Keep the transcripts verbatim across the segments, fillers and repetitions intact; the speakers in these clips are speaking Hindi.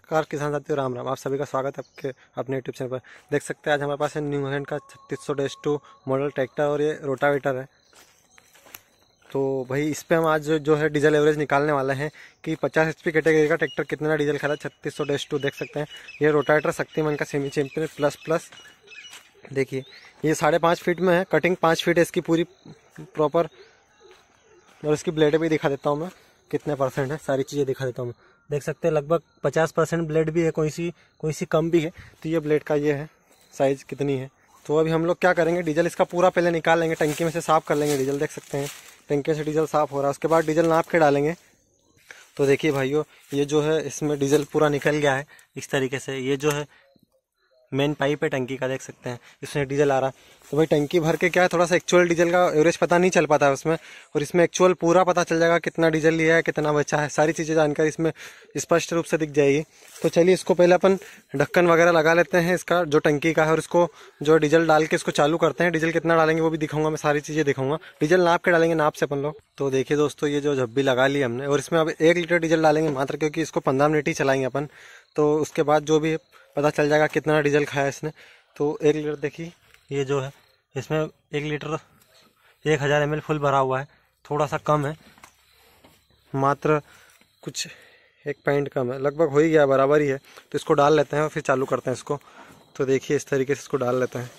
नमस्कार किसान साथियों, राम राम। आप सभी का स्वागत है आपके अपने यूट्यूब चैनल पर। देख सकते हैं आज हमारे पास है न्यू हैंड का छत्तीस सौ डैश टू मॉडल ट्रैक्टर और ये रोटावेटर है। तो भाई इस पे हम आज जो है डीजल एवरेज निकालने वाले हैं कि पचास एच पी कैटेगरी का ट्रैक्टर कितना डीजल खाता है। छत्तीस सौ डैश टू देख सकते हैं। ये रोटावेटर शक्तिमान का सेमी चैंपियन प्लस प्लस। देखिए ये साढ़े पाँच फीट में है, कटिंग पाँच फीट है इसकी पूरी प्रॉपर। और इसकी ब्लेड भी दिखा देता हूँ मैं कितने परसेंट है, सारी चीज़ें दिखा देता हूँ मैं। देख सकते हैं लगभग पचास परसेंट ब्लेड भी है, कोई सी कोई सी कम भी है। तो ये ब्लेड का ये है साइज़ कितनी है। तो अभी हम लोग क्या करेंगे, डीजल इसका पूरा पहले निकाल लेंगे, टंकी में से साफ़ कर लेंगे डीजल। देख सकते हैं टंकी से डीजल साफ़ हो रहा है, उसके बाद डीजल नाप के डालेंगे। तो देखिए भाइयों, ये जो है इसमें डीजल पूरा निकल गया है इस तरीके से। ये जो है मेन पाइप है टंकी का, देख सकते हैं इसमें डीजल आ रहा है। तो भाई टंकी भर के क्या है, थोड़ा सा एक्चुअल डीजल का एवरेज पता नहीं चल पाता है उसमें, और इसमें एक्चुअल पूरा पता चल जाएगा कितना डीजल लिया है, कितना बचा है, सारी चीज़ें जानकारी इसमें स्पष्ट रूप से दिख जाएगी। तो चलिए इसको पहले अपन ढक्कन वगैरह लगा लेते हैं इसका जो टंकी का है, और इसको जो डीजल डाल के इसको चालू करते हैं। डीजल कितना डालेंगे वो भी दिखाऊंगा मैं, सारी चीज़ें दिखाऊंगा। डीजल नाप के डालेंगे, नाप से अपन लोग। तो देखिए दोस्तों, ये जो झब्बी लगा ली हमने, और इसमें अब एक लीटर डीजल डालेंगे मात्र, क्योंकि इसको पंद्रह मिनट ही चलाएंगे अपन। तो उसके बाद जो भी पता चल जाएगा कितना डीजल खाया इसने। तो एक लीटर देखिए, ये जो है इसमें एक लीटर एक हज़ार एम एल फुल भरा हुआ है, थोड़ा सा कम है, मात्र कुछ एक पॉइंट कम है, लगभग हो ही गया, बराबर ही है। तो इसको डाल लेते हैं और फिर चालू करते हैं इसको। तो देखिए इस तरीके से इसको डाल लेते हैं।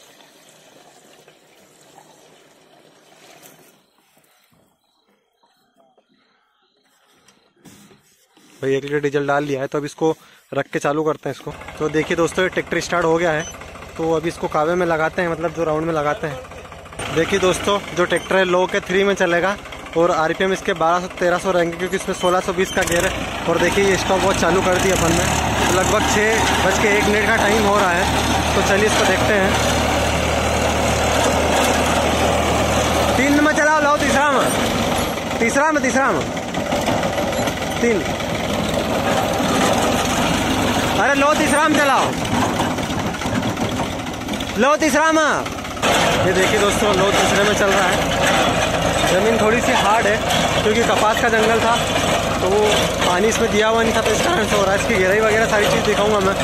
भाई एक लीटर डीजल डाल लिया है, तो अब इसको रख के चालू करते हैं इसको। तो देखिए दोस्तों, ये ट्रैक्टर स्टार्ट हो गया है। तो अभी इसको कावे में लगाते हैं, मतलब जो राउंड में लगाते हैं। देखिए दोस्तों, जो ट्रैक्टर है लो के थ्री में चलेगा, और आरपीएम इसके बारह सौ तेरह सौ रहेंगे, क्योंकि इसमें सोलह सौ बीस का गियर है। और देखिए ये स्टॉप वॉच चालू कर दी अपन ने। तो लगभग छः बज के एक मिनट का टाइम हो रहा है। तो चलिए इसको देखते हैं। तीन में चलाओ, लो तीसरा में तीसरा में तीसरा में तीन, अरे लो तीसरा में चलाओ, लो तीसरा में। ये देखिए दोस्तों, लो तीसरे में चल रहा है। ज़मीन थोड़ी सी हार्ड है, क्योंकि कपास का जंगल था, तो वो पानी इसमें दिया हुआ नहीं था, तो इस कारण से हो रहा है। इसकी गहराई वगैरह सारी चीज़ दिखाऊंगा मैं।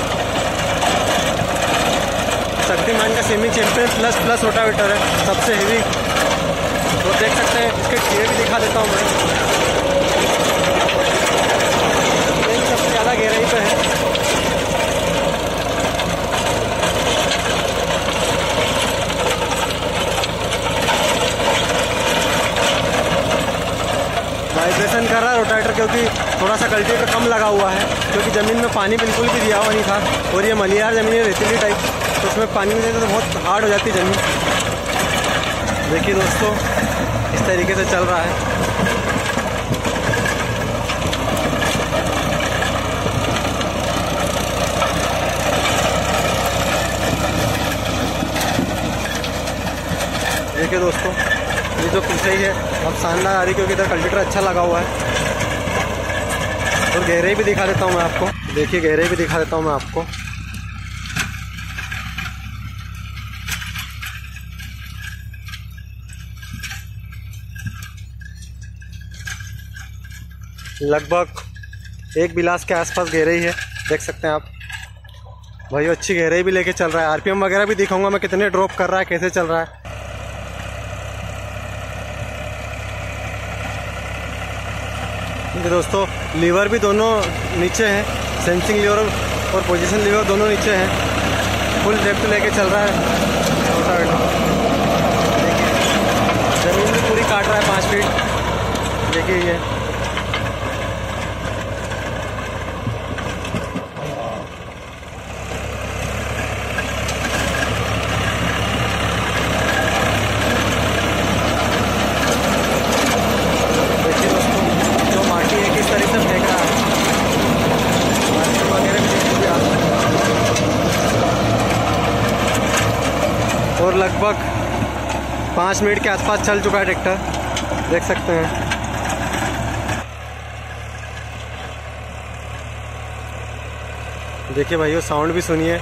शक्तिमान का semi champion plus plus rotavator है, सबसे हेवी। तो देख सकते हैं, इसके टीए भी दिखा देता हूँ मैं। सबसे ज़्यादा गहराई पे है। वाइब्रेशन कर रहा है रोटावेटर, क्योंकि थोड़ा सा कल्टीवेटर कम लगा हुआ है, क्योंकि ज़मीन में पानी बिल्कुल भी दिया हुआ नहीं था। और ये मलियार ज़मीन है, रेतीली टाइप, तो उसमें पानी नहीं देते तो बहुत हार्ड हो जाती है ज़मीन। देखिए दोस्तों, इस तरीके से चल रहा है। देखिए दोस्तों, ये जो पीछे ही है अब शानदार आ रही, क्योंकि इधर कल्टीवेटर अच्छा लगा हुआ है। और गहराई भी दिखा देता हूँ मैं आपको। देखिए गहराई भी दिखा देता हूँ मैं आपको। लगभग एक गिलास के आसपास गहराई है, देख सकते हैं आप। भाई अच्छी गहराई भी लेके चल रहा है। आरपीएम वगैरह भी दिखाऊंगा मैं, कितने ड्रॉप कर रहा है, कैसे चल रहा है। दोस्तों लीवर भी दोनों नीचे हैं, सेंसिंग लीवर और पोजीशन लीवर दोनों नीचे हैं। फुल डेप्थ लेके चल रहा है रोटावेटर। देखिए ज़मीन भी पूरी काट रहा है पाँच फीट। देखिए ये और लगभग पाँच मिनट के आसपास चल चुका है ट्रैक्टर, देख सकते हैं। देखिए भाइयों, साउंड भी सुनिए।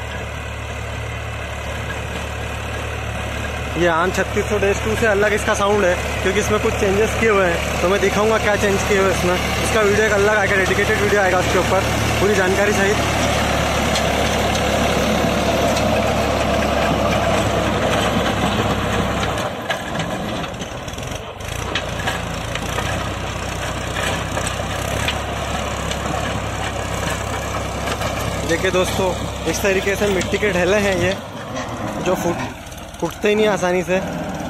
ये आम छत्तीस सौ डैश टू से अलग इसका साउंड है, क्योंकि इसमें कुछ चेंजेस किए हुए हैं। तो मैं दिखाऊंगा क्या चेंज किए हुए इसमें। इसका वीडियो एक अलग आएगा, डेडिकेटेड वीडियो आएगा उसके ऊपर। पूरी जानकारी सहित। देखिए दोस्तों, इस तरीके से मिट्टी के ढेले हैं ये, जो फूट फूटते ही नहीं आसानी से।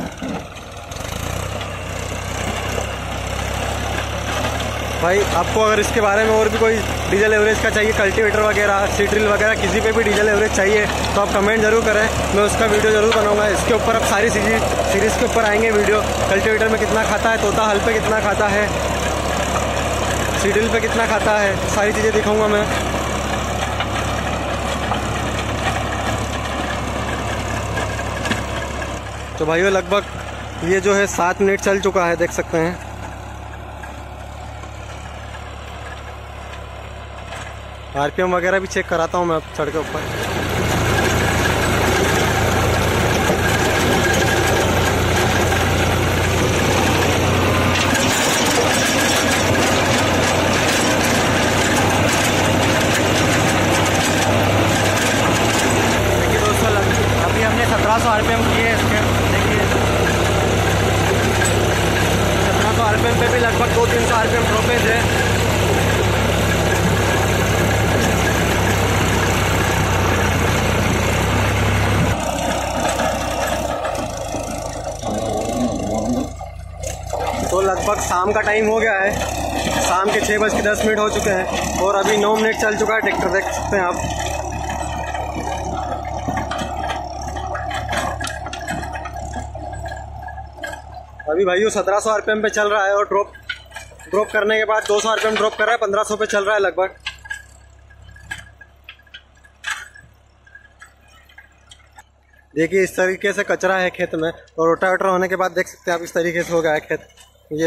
भाई आपको अगर इसके बारे में और भी कोई डीजल एवरेज का चाहिए, कल्टीवेटर वगैरह, सीड ड्रिल वगैरह, किसी पे भी डीजल एवरेज चाहिए तो आप कमेंट जरूर करें, मैं उसका वीडियो जरूर बनाऊंगा। इसके ऊपर अब सारी सीरीज सीरीज़ के ऊपर आएंगे वीडियो। कल्टीवेटर में कितना खाता है, तोता हल पे कितना खाता है, सीड ड्रिल पे कितना खाता है, सारी चीज़ें दिखाऊँगा मैं। तो भाइयों लगभग ये जो है सात मिनट चल चुका है, देख सकते हैं। आरपीएम वगैरह भी चेक कराता हूँ मैं अब चढ़ के ऊपर। देखिए दोस्तों, अभी हमने सत्रह सौ आरपीएम किए इसके। देखिए सत्रह सौ आरपीएम पे भी लगभग दो तीन सौ आरपीएम ड्रॉपेज है। तो लगभग शाम का टाइम हो गया है, शाम के छः बज के दस मिनट हो चुके हैं और अभी नौ मिनट चल चुका है ट्रैक्टर, देख सकते हैं आप। अभी भाइयों सत्रह सौ आरपीएम पे चल रहा है और ड्रॉप ड्रॉप करने के बाद दो सौ आरपीएम ड्रॉप कर रहा है, पंद्रह सौ पे चल रहा है लगभग। देखिए इस तरीके से कचरा है खेत में, और रोटावेटर होने के बाद देख सकते हैं आप इस तरीके से हो गया है खेत ये।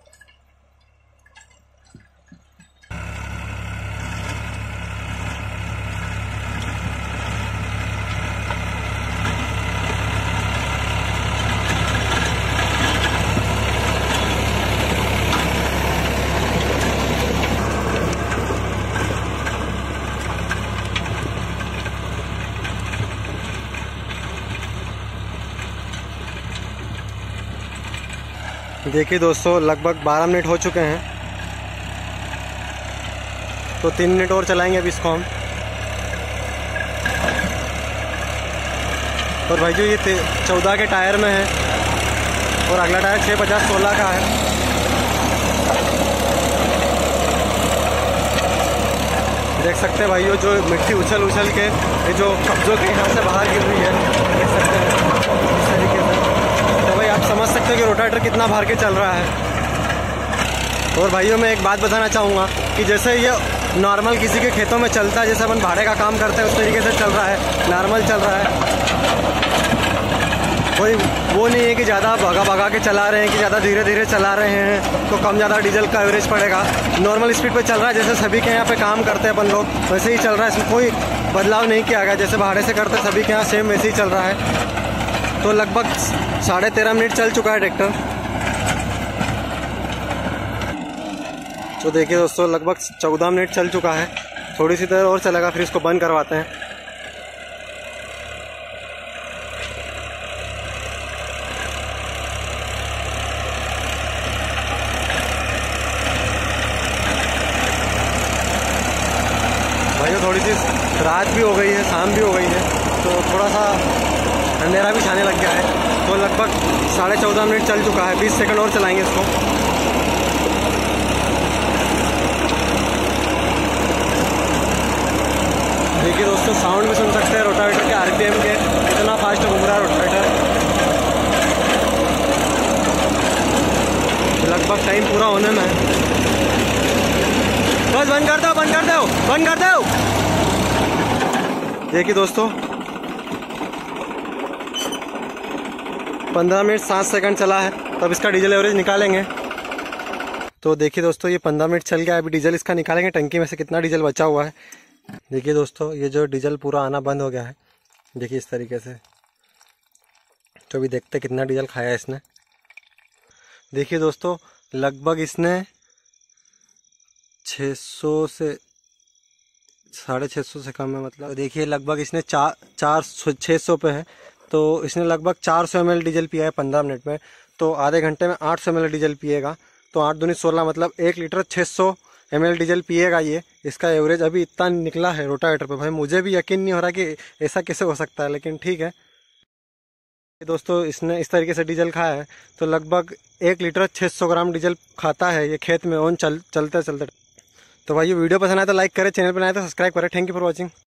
देखिए दोस्तों, लगभग बारह मिनट हो चुके हैं, तो तीन मिनट और चलाएंगे अभी इसको हम। और भाई जो ये चौदह के टायर में है और अगला टायर छः पचास सोलह का है। देख सकते हैं भाइयों, जो मिट्टी उछल उछल के ये जो कब्जों के यहाँ से बाहर गिर रही है, देख सकते हैं इस तरीके से। तो भाई आप समझ सकते हो कि रोटावेटर कितना भार के चल रहा है। और भाइयों मैं एक बात बताना चाहूँगा कि जैसे ये नॉर्मल किसी के खेतों में चलता है, जैसे अपन भाड़े का काम करते हैं उस तरीके से चल रहा है, नॉर्मल चल रहा है। कोई वो नहीं है कि ज़्यादा भगा भगा के चला रहे हैं, कि ज़्यादा धीरे धीरे चला रहे हैं तो कम ज़्यादा डीजल का एवरेज पड़ेगा। नॉर्मल स्पीड पे चल रहा है, जैसे सभी के यहाँ पे काम करते हैं अपन लोग वैसे ही चल रहा है, इसमें कोई बदलाव नहीं किया गया। जैसे भाड़े से करते सभी के यहाँ सेम वैसे ही चल रहा है। तो लगभग साढ़े तेरह मिनट चल चुका है ट्रैक्टर। तो देखिए दोस्तों, लगभग चौदह मिनट चल चुका है, थोड़ी सी देर और चलेगा फिर इसको बंद करवाते हैं। भाइयों थोड़ी सी रात भी हो गई है, शाम भी हो गई है, तो थोड़ा सा अंधेरा भी छाने लग गया है। तो लगभग साढ़े चौदह मिनट चल चुका है, बीस सेकंड और चलाएंगे इसको। देखिए दोस्तों, साउंड भी सुन सकते हैं रोटावेटर के आरपीएम के, कितना फास्ट घूम रहा है रोटावेटर। लगभग टाइम पूरा होने में है। बस बंद कर दो, बंद कर दो, बंद कर दो। देखिए दोस्तों, पंद्रह मिनट सात सेकंड चला है, तब तो इसका डीजल एवरेज निकालेंगे। तो देखिए दोस्तों, ये पंद्रह मिनट चल गया, अभी डीजल इसका निकालेंगे, टंकी में से कितना डीजल बचा हुआ है। देखिए दोस्तों, ये जो डीजल पूरा आना बंद हो गया है, देखिए इस तरीके से। तो अभी देखते कितना डीजल खाया इसने। देखिए दोस्तों, लगभग इसने छः सौ से साढ़े छः सौ से कम है। मतलब देखिए लगभग इसने चार चार छः सौ पे है, तो इसने लगभग चार सौ एम एल डीजल पिया है पंद्रह मिनट में। तो आधे घंटे में आठ सौ एम एल डीजल पिएगा, तो आठ दूनी सोलह, मतलब एक लीटर छः सौ एम एल डीजल पिएगा ये। इसका एवरेज अभी इतना निकला है रोटावेटर पे, भाई मुझे भी यकीन नहीं हो रहा कि ऐसा कैसे हो सकता है, लेकिन ठीक है दोस्तों। इसने इस तरीके से डीजल खाया है, तो लगभग एक लीटर छः सौ ग्राम डीजल खाता है ये खेत में ऑन चल चलते चलते। तो भाई ये वीडियो पसंद आए तो लाइक करें, चैनल पर आए तो सब्सक्राइब करें। Thank you for watching.